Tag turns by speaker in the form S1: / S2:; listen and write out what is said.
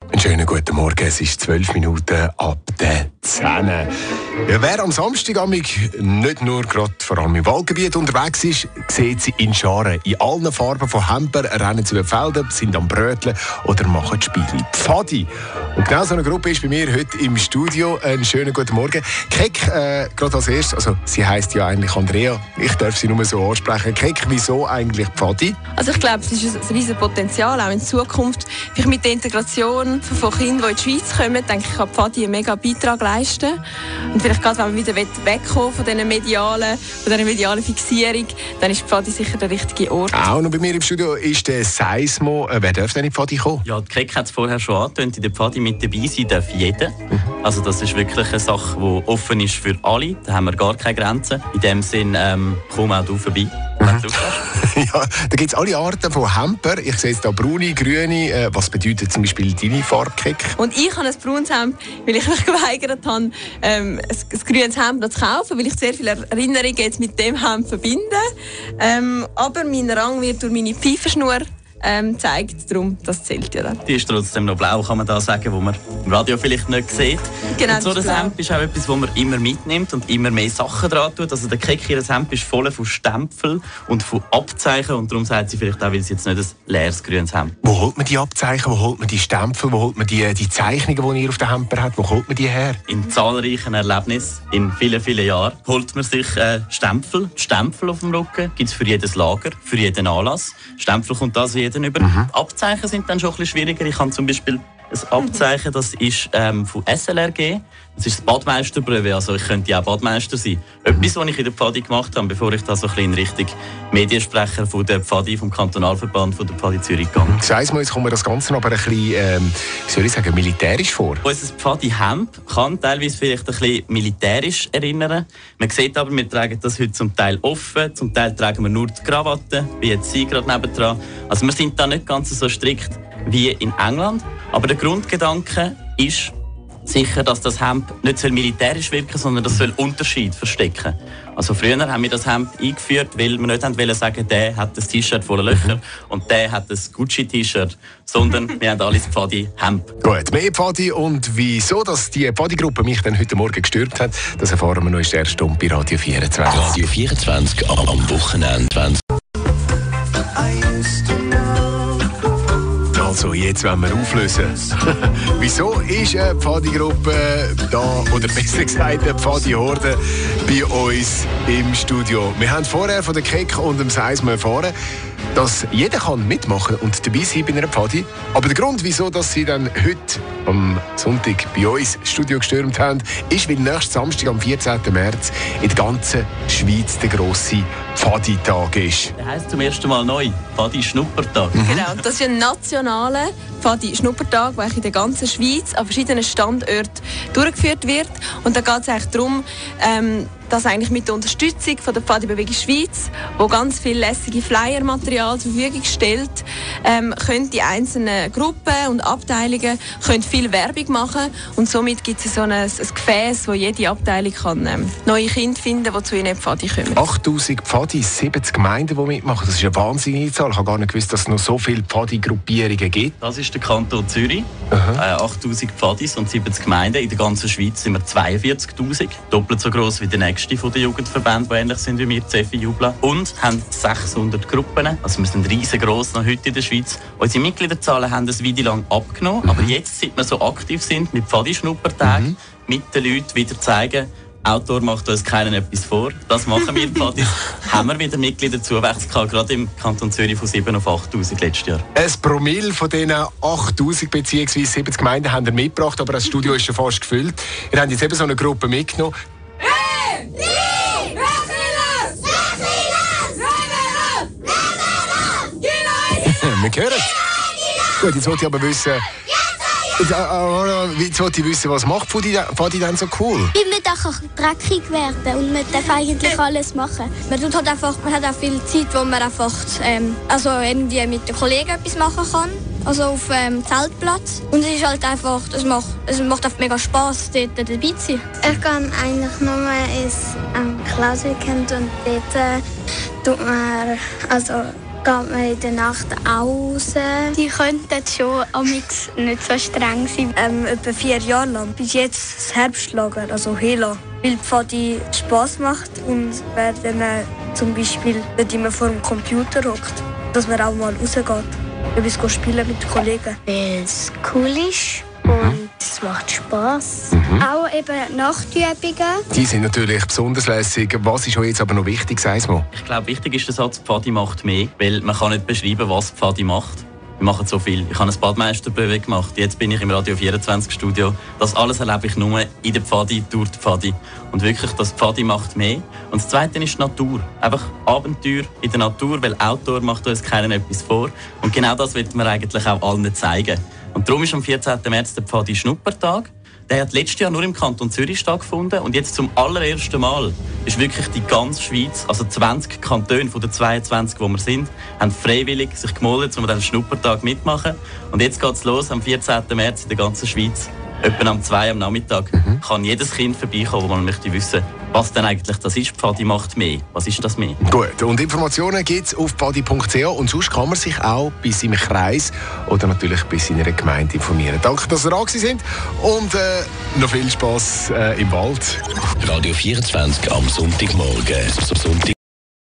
S1: Einen schönen guten Morgen, es ist 12 Minuten ab der 10. Ja, wer am Samstag nicht nur gerade vor allem im Waldgebiet unterwegs ist, sieht sie in Scharen. In allen Farben von Hemper rennen zu den Feldern, sind am Bröteln oder machen Spiele. Pfadi. Und genau so eine Gruppe ist bei mir heute im Studio. Einen schönen guten Morgen. Keck, gerade als erstes, also sie heisst ja eigentlich Andrea, ich darf sie nur so ansprechen. Keck, wieso eigentlich Pfadi?
S2: Also ich glaube, es ist ein riesiges Potenzial, auch in Zukunft. Vielleicht mit der Integration von Kindern, die in die Schweiz kommen, denke ich, kann Pfadi einen mega Beitrag leisten. Und vielleicht gerade, wenn man wieder wegkommen von dieser medialen Fixierung, dann ist Pfadi sicher der richtige Ort.
S1: Auch noch bei mir im Studio ist der Seismo. Wer darf denn in Pfadi kommen?
S3: Ja, die Keck hat es vorher schon angetönt, in der Pfadi mit dabei sein darf jeder. Also das ist wirklich eine Sache, die offen ist für alle. Da haben wir gar keine Grenzen. In dem Sinn, komm auch du vorbei.
S1: Ja, da gibt es alle Arten von Hemper. Ich sehe jetzt hier braune, grüne. Was bedeutet zum Beispiel deine Farbe, Keck?
S2: Und ich habe ein braunes Hemd, weil ich mich geweigert habe, ein grünes Hemd zu kaufen, weil ich sehr viele Erinnerungen jetzt mit dem Hemd verbinde. Aber mein Rang wird durch meine Pfeifenschnur zeigt, darum, das zählt ja dann.
S3: Die ist trotzdem noch blau, kann man da sagen, wo man im Radio vielleicht nicht sieht.
S2: Genau,
S3: und so das Hemd ist auch etwas, wo man immer mitnimmt und immer mehr Sachen dran tut. Also der Keck, ihr Hemd ist voll von Stempeln und von Abzeichen und darum sagt sie vielleicht auch, weil sie jetzt nicht ein leeres grünes Hemd.
S1: Wo holt man die Abzeichen, wo holt man die Stempel, wo holt man die Zeichnungen, die ihr auf den Hemper habt, wo holt man die her?
S3: In zahlreichen Erlebnissen, in vielen, vielen Jahren, holt man sich Stempel. Stempel auf dem Rücken gibt es für jedes Lager, für jeden Anlass. Stempel kommt also jeder über. Abzeichen sind dann schon ein bisschen schwieriger. Ich habe zum Beispiel ein Abzeichen, das ist von SLRG. Das ist das Badmeisterbreve, also ich könnte auch Badmeister sein. Etwas, was ich in der Pfadi gemacht habe, bevor ich da so ein bisschen in Richtung Mediensprecher von der Pfadi, vom Kantonalverband von der Pfadi Zürich gegangen.
S1: Sag's mal, jetzt kommt mir das Ganze aber ein bisschen, wie soll ich sagen, militärisch vor.
S3: Unser Pfadi-Hemd kann teilweise vielleicht ein bisschen militärisch erinnern. Man sieht aber, wir tragen das heute zum Teil offen, zum Teil tragen wir nur die Krawatte, wie jetzt Sie gerade nebendran. Also wir sind da nicht ganz so strikt wie in England. Aber der Grundgedanke ist sicher, dass das Hemd nicht militärisch wirken soll, sondern das soll Unterschied verstecken. Also früher haben wir das Hemd eingeführt, weil wir nicht wollen sagen, der hat ein T-Shirt voller Löcher und der hat ein Gucci-T-Shirt, sondern wir haben alles Pfadi-Hemd.
S1: Gut, mehr Pfadi und wieso dass die Pfadi-Gruppe mich dann heute Morgen gestürmt hat, das erfahren wir noch in der ersten Stunde bei Radio 24.
S4: Radio 24 am Wochenende.
S1: Also, jetzt wollen wir auflösen. Wieso ist eine Pfadi-Gruppe da, oder besser gesagt eine Pfadi-Horde bei uns im Studio? Wir haben vorher von der Keck und dem Seismo erfahren, dass jeder kann mitmachen und dabei sein bei einer Pfadi. Aber der Grund, wieso dass sie dann heute am Sonntag bei uns ins Studio gestürmt haben, ist, weil nächsten Samstag am 14. März in der ganzen Schweiz der grosse Pfadi-Tag ist.
S3: Der heisst zum ersten Mal neu Pfadi-Schnuppertag.
S2: Genau, das ist ein nationaler Pfadi-Schnuppertag, der in der ganzen Schweiz an verschiedenen Standorten durchgeführt wird. Und da geht es eigentlich darum, dass eigentlich mit der Unterstützung von der Pfadi-Bewegung Schweiz, wo ganz viel lässige Flyer-Material zur Verfügung stellt, können die einzelnen Gruppen und Abteilungen können viel Werbung machen und somit gibt es so ein Gefäß, wo jede Abteilung kann, neue Kinder finden, die zu ihren Pfadi kommen.
S1: 8000 Pfadis, 70 Gemeinden, die mitmachen. Das ist eine wahnsinnige Zahl. Ich habe gar nicht gewusst, dass es noch so viele Pfadi-Gruppierungen gibt.
S3: Das ist der Kanton Zürich. 8000 Pfadis und 70 Gemeinden. In der ganzen Schweiz sind wir 42'000. Doppelt so gross wie der nächste von den Jugendverbänden, die ähnlich sind wie wir, Cefi Jubla. Und haben 600 Gruppen. Also wir sind riesengroß noch heute in der Schweiz. Unsere Mitgliederzahlen haben ein Weile lang abgenommen. Aber jetzt, seit wir so aktiv sind mit Pfadi-Schnuppertagen, mit den Leuten wieder zeigen, Autor macht uns keinen etwas vor. Das machen wir, Pfadis. Haben wir wieder Mitgliederzuwachs gehabt, gerade im Kanton Zürich von 7 auf 8000 letztes Jahr.
S1: Ein Promille von diesen 8000 bzw. 70 Gemeinden haben wir mitgebracht, aber das Studio ist schon fast gefüllt. Wir haben jetzt eben so eine Gruppe mitgenommen. Wir hören es. Gut, jetzt wollte ich aber wissen, was macht Pfadi denn so cool?
S5: Weil man darf dreckig werden und man darf eigentlich alles machen. Man hat auch viel Zeit, wo man einfach irgendwie mit den Kollegen etwas machen kann. Also auf dem Zeltplatz. Und es ist halt einfach, es macht einfach mega Spass, dort dabei zu sein.
S6: Ich gehe eigentlich nur ins Klaus-Weekend und dort tut man
S5: Geht man in der Nacht auch raus? Die könnten schon amix nicht so streng sein. Etwa 4 Jahre lang. Bis jetzt das Herbstlager, also Hela. Weil die Pfadi Spass macht und wer dann zum Beispiel nicht immer vor dem Computer hockt. Dass man auch mal rausgeht. Etwas spielen mit den Kollegen. Weil es cool ist und es macht Spass. Auch eben Nachtübungen.
S1: Die sind natürlich besonders lässig. Was ist euch jetzt aber noch wichtig, sag's mal?
S3: Ich glaube, wichtig ist der Satz, Pfadi macht mehr, weil man kann nicht beschreiben, was Pfadi macht. Wir machen so viel. Ich habe ein Badmeisterprüfung gemacht. Jetzt bin ich im Radio 24 Studio. Das alles erlebe ich nur in der Pfadi, durch die Pfadi. Und wirklich, das Pfadi macht mehr. Und das Zweite ist die Natur. Einfach Abenteuer in der Natur, weil Outdoor macht uns keinen etwas vor. Und genau das wollen wir eigentlich auch allen zeigen. Und darum ist am 14. März der Pfadi Schnuppertag. Der hat letztes Jahr nur im Kanton Zürich stattgefunden und jetzt zum allerersten Mal ist wirklich die ganze Schweiz, also 20 Kantone von den 22, wo wir sind, haben freiwillig sich gemeldet, um den Schnuppertag mitmachen. Und jetzt geht es los am 14. März in der ganzen Schweiz. Etwa am 2 am Nachmittag kann jedes Kind vorbeikommen, das man möchte wissen, was denn eigentlich das ist. Pfadi macht mehr. Was ist das mehr?
S1: Gut, und Informationen gibt es auf pfadi.ch und sonst kann man sich auch bei seinem Kreis oder natürlich bei seiner Gemeinde informieren. Danke, dass ihr da sind und noch viel Spass im Wald.
S4: Radio 24 am Sonntagmorgen.